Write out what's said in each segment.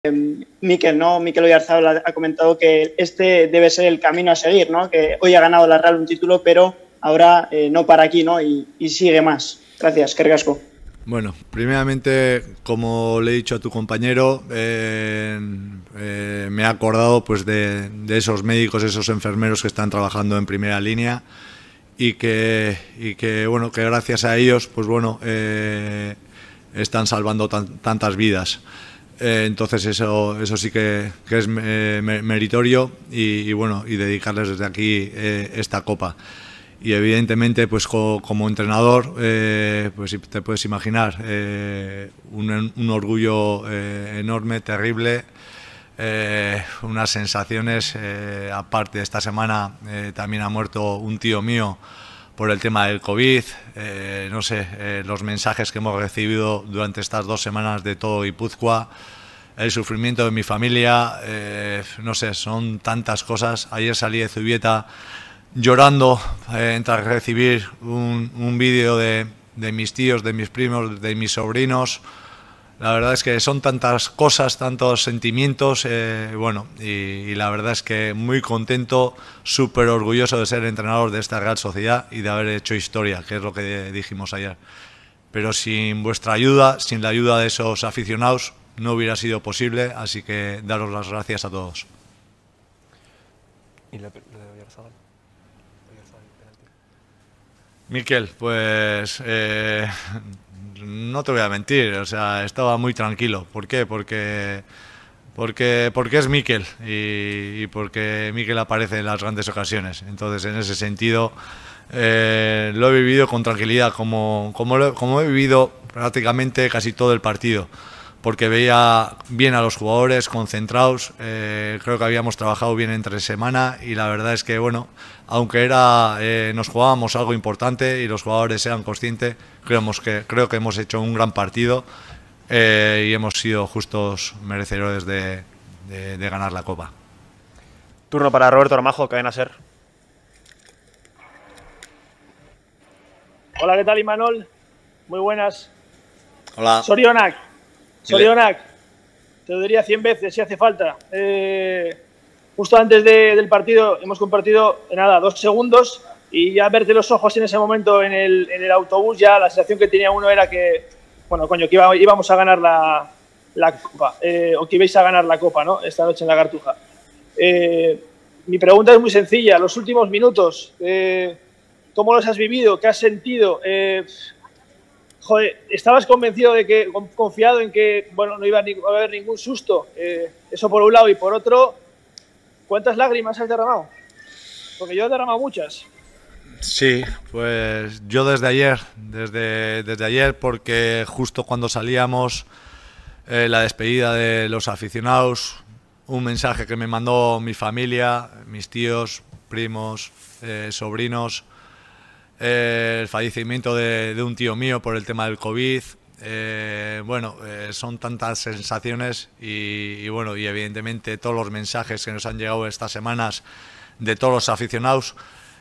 Mikel, ¿no? Mikel Oyarzabal ha comentado que este debe ser el camino a seguir, ¿no? Que hoy ha ganado la Real un título, pero ahora no para aquí, ¿no? Y sigue más. Gracias, eskerrik asko. Bueno, primeramente, como le he dicho a tu compañero, me he acordado pues de esos médicos, esos enfermeros que están trabajando en primera línea y que bueno, que gracias a ellos, pues bueno, están salvando tantas vidas. Entonces eso sí que es meritorio y bueno, y dedicarles desde aquí esta copa. Y evidentemente, pues como entrenador, pues te puedes imaginar, un orgullo enorme, terrible, unas sensaciones. Aparte, esta semana también ha muerto un tío mío por el tema del COVID. No sé, los mensajes que hemos recibido durante estas 2 semanas de todo Guipúzcoa, el sufrimiento de mi familia, no sé, son tantas cosas. Ayer salí de Zubieta llorando tras recibir un vídeo de mis tíos, de mis primos, de mis sobrinos. La verdad es que son tantas cosas, tantos sentimientos, bueno, y la verdad es que muy contento, súper orgulloso de ser entrenador de esta Real Sociedad y de haber hecho historia, que es lo que dijimos ayer. Pero sin vuestra ayuda, sin la ayuda de esos aficionados, no hubiera sido posible, así que daros las gracias a todos. ¿Y la de Oyarzabal? Mikel, pues no te voy a mentir, o sea, estaba muy tranquilo. ¿Por qué? Porque es Mikel y porque Mikel aparece en las grandes ocasiones. Entonces, en ese sentido, lo he vivido con tranquilidad, como he vivido prácticamente casi todo el partido, porque veía bien a los jugadores concentrados. Creo que habíamos trabajado bien entre semana y la verdad es que, bueno, aunque nos jugábamos algo importante y los jugadores eran conscientes, creo que hemos hecho un gran partido y hemos sido justos merecedores de ganar la Copa. Turno para Roberto Armajo, Cadena Ser. Hola, ¿qué tal, Imanol? Muy buenas. Hola. Sorionak, te lo diría 100 veces si hace falta. Justo antes del partido hemos compartido, 2 segundos, y ya verte los ojos en ese momento en el autobús, ya la sensación que tenía uno era que, bueno, coño, que íbamos a ganar la Copa, o que ibais a ganar la Copa, ¿no? Esta noche en la Cartuja. Mi pregunta es muy sencilla. Los últimos minutos, ¿cómo los has vivido? ¿Qué has sentido? Joder, ¿estabas confiado en que, bueno, no iba a haber ningún susto? Eso por un lado. Y por otro, ¿cuántas lágrimas has derramado? Porque yo he derramado muchas. Sí, pues yo desde ayer, porque justo cuando salíamos, la despedida de los aficionados, un mensaje que me mandó mi familia, mis tíos, primos, sobrinos, el fallecimiento de un tío mío por el tema del COVID. Bueno, son tantas sensaciones y bueno, y evidentemente todos los mensajes que nos han llegado estas semanas de todos los aficionados.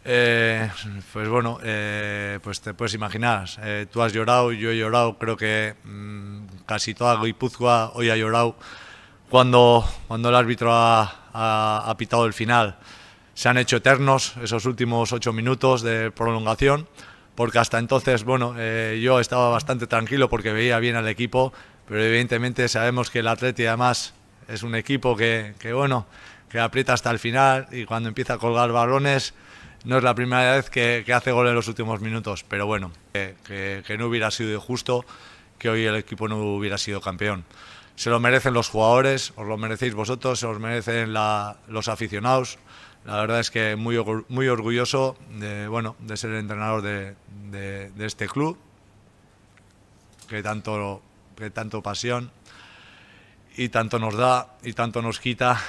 Pues bueno, pues te puedes imaginar, tú has llorado, yo he llorado, creo que casi toda Guipúzcoa hoy ha llorado cuando el árbitro ha pitado el final. Se han hecho eternos esos últimos 8 minutos de prolongación, porque hasta entonces, bueno, yo estaba bastante tranquilo porque veía bien al equipo, pero evidentemente sabemos que el Atleti además es un equipo que bueno, que aprieta hasta el final y cuando empieza a colgar balones no es la primera vez que hace gol en los últimos minutos, pero bueno, que no hubiera sido injusto que hoy el equipo no hubiera sido campeón. Se lo merecen los jugadores, os lo merecéis vosotros, se los merecen los aficionados. La verdad es que muy orgulloso de ser el entrenador de este club, que tanto pasión y tanto nos da y tanto nos quita.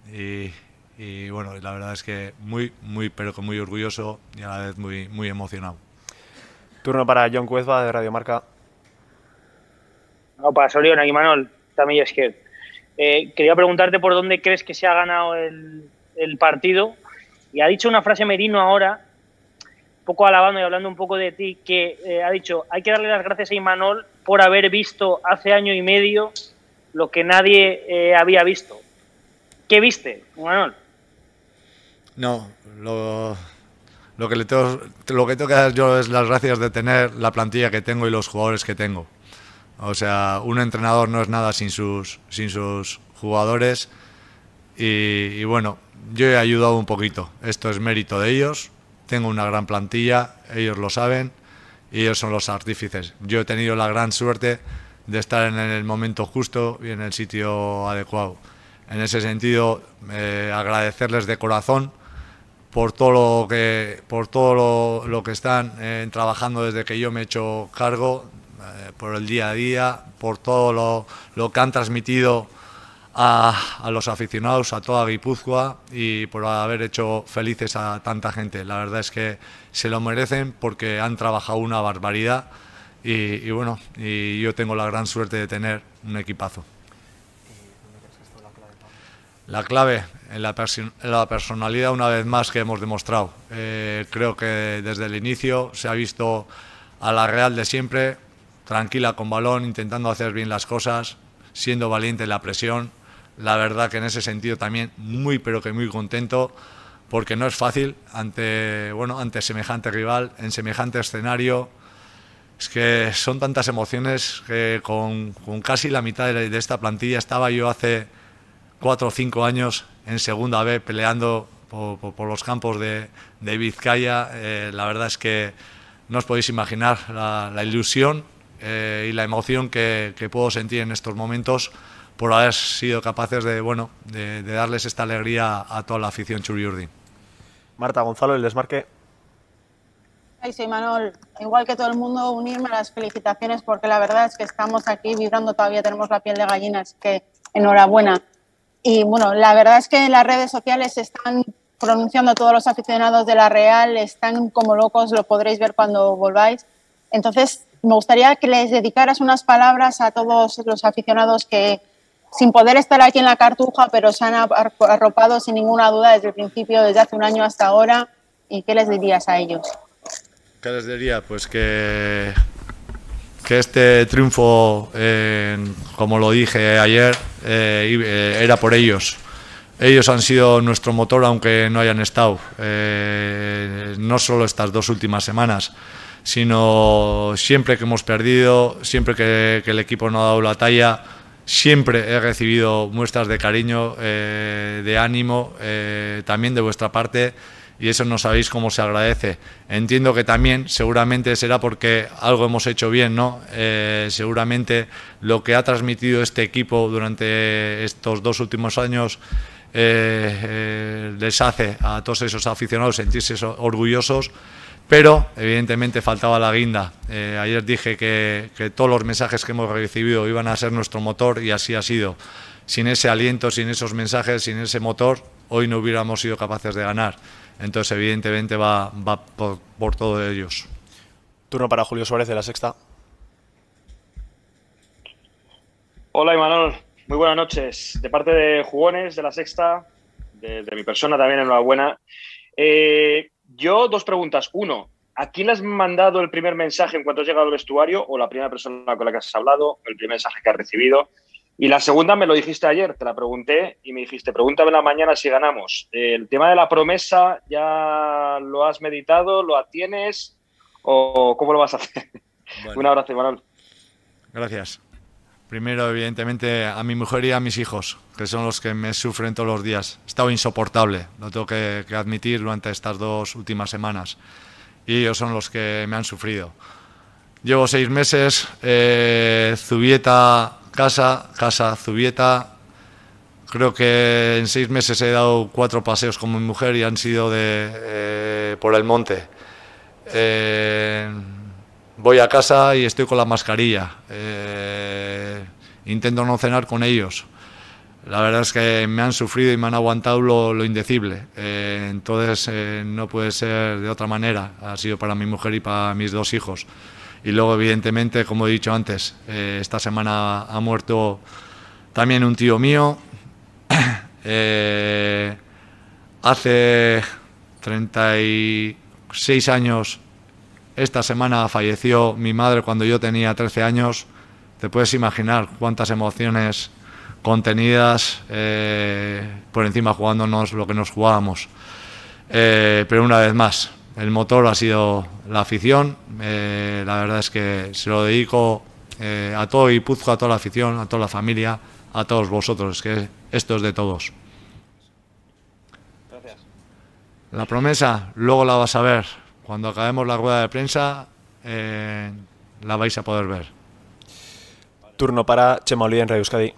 Y bueno, la verdad es que pero que muy orgulloso y a la vez muy emocionado. Turno para Jon Cuezba, de Radio Marca. No, para Sorionak, Imanol, también es que quería preguntarte por dónde crees que se ha ganado el partido. Y ha dicho una frase Merino ahora, un poco alabando y hablando un poco de ti, que ha dicho: hay que darle las gracias a Imanol por haber visto hace año y medio lo que nadie había visto. ¿Qué viste, Manuel? No, lo que tengo que dar yo es las gracias de tener la plantilla que tengo y los jugadores que tengo. O sea, un entrenador no es nada sin sus jugadores y bueno, yo he ayudado un poquito. Esto es mérito de ellos. Tengo una gran plantilla, ellos lo saben y ellos son los artífices. Yo he tenido la gran suerte de estar en el momento justo y en el sitio adecuado. En ese sentido, agradecerles de corazón por todo lo que están trabajando desde que yo me he hecho cargo, por el día a día, por todo lo que han transmitido a los aficionados, a toda Guipúzcoa y por haber hecho felices a tanta gente. La verdad es que se lo merecen porque han trabajado una barbaridad y bueno, y yo tengo la gran suerte de tener un equipazo. La clave en la personalidad, una vez más, que hemos demostrado. Creo que desde el inicio se ha visto a la Real de siempre, tranquila con balón, intentando hacer bien las cosas, siendo valiente en la presión. La verdad que en ese sentido también muy pero que muy contento, porque no es fácil ante semejante rival, en semejante escenario. Es que son tantas emociones que con casi la mitad de esta plantilla estaba yo hace 4 o 5 años en Segunda B peleando por los campos de Vizcaya. La verdad es que no os podéis imaginar la ilusión y la emoción que puedo sentir en estos momentos por haber sido capaces de darles esta alegría a toda la afición Txuri-Urdin. Marta, Gonzalo, el desmarque. Ay, sí, Manol, igual que todo el mundo, unirme a las felicitaciones porque la verdad es que estamos aquí vibrando, todavía tenemos la piel de gallina, así que enhorabuena. Y bueno, la verdad es que en las redes sociales se están pronunciando todos los aficionados de la Real, están como locos, lo podréis ver cuando volváis. Entonces, me gustaría que les dedicaras unas palabras a todos los aficionados que, sin poder estar aquí en la Cartuja, pero se han arropado sin ninguna duda desde el principio, desde hace un año hasta ahora. ¿Y qué les dirías a ellos? ¿Qué les diría? Pues que este triunfo, como lo dije ayer, era por ellos. Ellos han sido nuestro motor aunque no hayan estado, no solo estas 2 últimas semanas, sino siempre que hemos perdido, siempre que el equipo no ha dado la talla, siempre he recibido muestras de cariño, de ánimo, también de vuestra parte. Y eso no sabéis cómo se agradece. Entiendo que también, seguramente será porque algo hemos hecho bien, ¿no? Seguramente lo que ha transmitido este equipo durante estos 2 últimos años les hace a todos esos aficionados sentirse orgullosos, pero evidentemente faltaba la guinda. Ayer dije que todos los mensajes que hemos recibido iban a ser nuestro motor y así ha sido. Sin ese aliento, sin esos mensajes, sin ese motor, hoy no hubiéramos sido capaces de ganar. Entonces, evidentemente, va por todos ellos. Turno para Julio Suárez, de La Sexta. Hola, Imanol. Muy buenas noches. De parte de Jugones, de La Sexta, de mi persona también, enhorabuena. Yo, 2 preguntas. 1, ¿a quién le has mandado el primer mensaje en cuanto has llegado al vestuario o la primera persona con la que has hablado, el primer mensaje que has recibido? Y la segunda me lo dijiste ayer, te la pregunté y me dijiste, pregúntame en la mañana si ganamos. ¿El tema de la promesa ya lo has meditado, lo tienes o cómo lo vas a hacer? Bueno. Un abrazo, Imanol. Gracias. Primero, evidentemente, a mi mujer y a mis hijos, que son los que me sufren todos los días. He estado insoportable, lo tengo que admitir, durante estas 2 últimas semanas. Y ellos son los que me han sufrido. Llevo 6 meses, Zubieta... Casa, Zubieta. Creo que en 6 meses he dado 4 paseos con mi mujer y han sido por el monte. Voy a casa y estoy con la mascarilla. Intento no cenar con ellos. La verdad es que me han sufrido y me han aguantado lo indecible. Entonces no puede ser de otra manera. Ha sido para mi mujer y para mis 2 hijos. Y luego, evidentemente, como he dicho antes, esta semana ha muerto también un tío mío. Hace 36 años, esta semana falleció mi madre cuando yo tenía 13 años. Te puedes imaginar cuántas emociones contenidas, por encima jugándonos lo que nos jugábamos. Pero una vez más, el motor ha sido la afición. La verdad es que se lo dedico a todo Guipúzcoa, a toda la afición, a toda la familia, a todos vosotros, que esto es de todos. Gracias. La promesa, luego la vas a ver. Cuando acabemos la rueda de prensa, la vais a poder ver. Turno para Chema Olía en Radio Euskadi.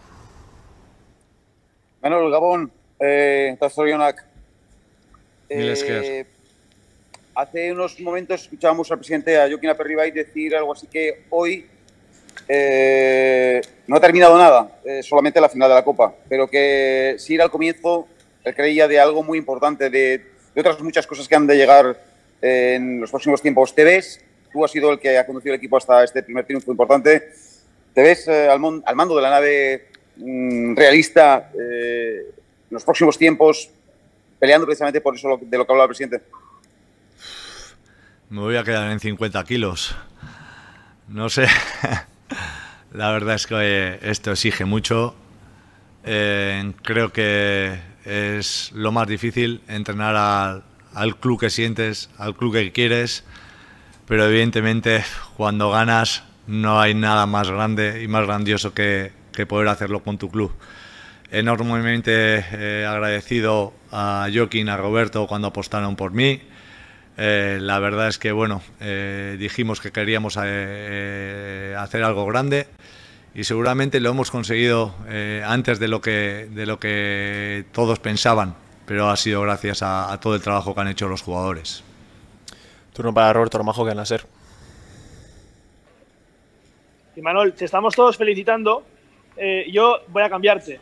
Manol, Gabón, eta zorionak. Mil esker. Hace unos momentos escuchábamos al presidente, a Jokin Aperribay, decir algo así que hoy no ha terminado nada, solamente la final de la Copa, pero que sí era el comienzo, él creía, de algo muy importante, de otras muchas cosas que han de llegar en los próximos tiempos. ¿Te ves? Tú has sido el que ha conducido el equipo hasta este primer triunfo importante. ¿Te ves al mando de la nave realista en los próximos tiempos, peleando precisamente por eso de lo que hablaba el presidente? Me voy a quedar en 50 kilos. No sé. La verdad es que esto exige mucho. Creo que es lo más difícil, entrenar al club que sientes, al club que quieres. Pero evidentemente cuando ganas no hay nada más grande y más grandioso que poder hacerlo con tu club. Enormemente agradecido a Jokin, a Roberto cuando apostaron por mí. La verdad es que bueno, dijimos que queríamos hacer algo grande y seguramente lo hemos conseguido antes de lo que todos pensaban, pero ha sido gracias a todo el trabajo que han hecho los jugadores. Turno para Roberto Romajo, que en la SER. Y Manol, te estamos todos felicitando. Yo voy a cambiarte.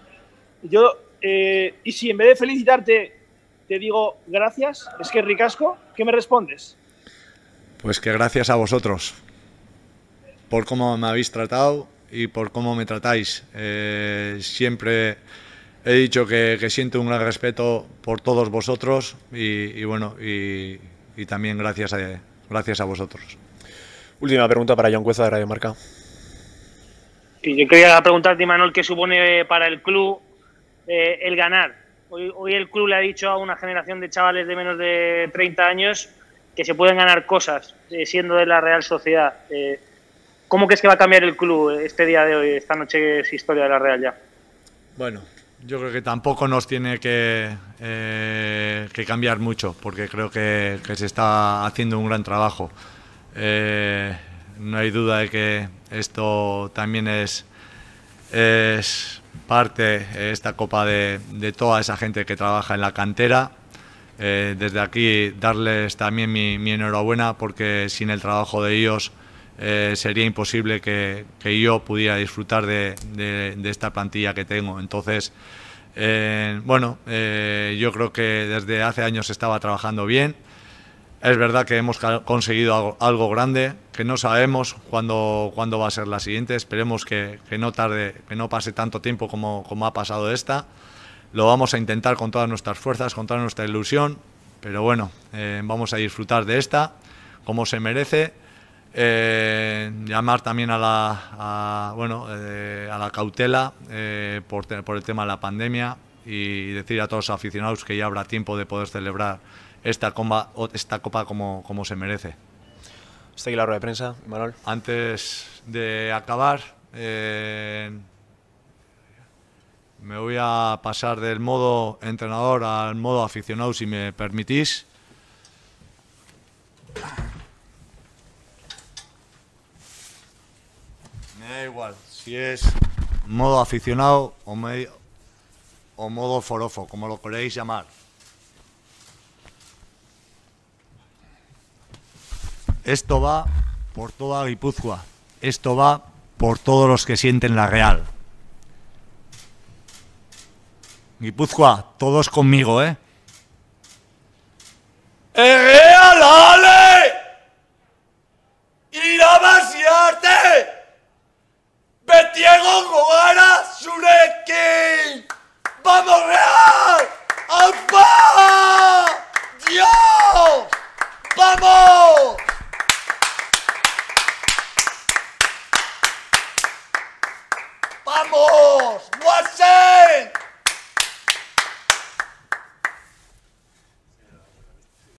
Y si en vez de felicitarte te digo gracias, es que ricasco, ¿qué me respondes? Pues que gracias a vosotros por cómo me habéis tratado y por cómo me tratáis. Siempre he dicho que siento un gran respeto por todos vosotros y bueno, y también gracias a vosotros. Última pregunta para Jon Cueza de Radio Marca. Y yo quería preguntarte, Manol, ¿qué supone para el club el ganar? Hoy el club le ha dicho a una generación de chavales de menos de 30 años que se pueden ganar cosas siendo de la Real Sociedad. ¿Cómo crees que va a cambiar el club este día de hoy? Esta noche es historia de la Real ya. Bueno, yo creo que tampoco nos tiene que cambiar mucho, porque creo que se está haciendo un gran trabajo. No hay duda de que esto también es parte, esta copa, de toda esa gente que trabaja en la cantera. Desde aquí darles también mi enhorabuena, porque sin el trabajo de ellos sería imposible que yo pudiera disfrutar de esta plantilla que tengo. Entonces, bueno, yo creo que desde hace años se estaba trabajando bien. Es verdad que hemos conseguido algo grande, que no sabemos cuándo va a ser la siguiente. Esperemos que no tarde, que no pase tanto tiempo como ha pasado esta. Lo vamos a intentar con todas nuestras fuerzas, con toda nuestra ilusión, pero bueno, vamos a disfrutar de esta como se merece. Llamar también a la cautela por el tema de la pandemia y decir a todos los aficionados que ya habrá tiempo de poder celebrar esta copa como se merece. Hasta aquí la rueda de prensa, Manol. Antes de acabar, me voy a pasar del modo entrenador al modo aficionado, si me permitís. Me da igual si es modo aficionado o modo forofo, como lo queréis llamar. Esto va por toda Guipúzcoa. Esto va por todos los que sienten la Real. Guipúzcoa, todos conmigo, ¿eh? ¡Real, ale! ¡Irabasiarte! ¡Betiego gara zurekin! ¡Vamos, Real! ¡Aupa! ¡Dios! ¡Vamos! ¡Vamos! ¡Pase!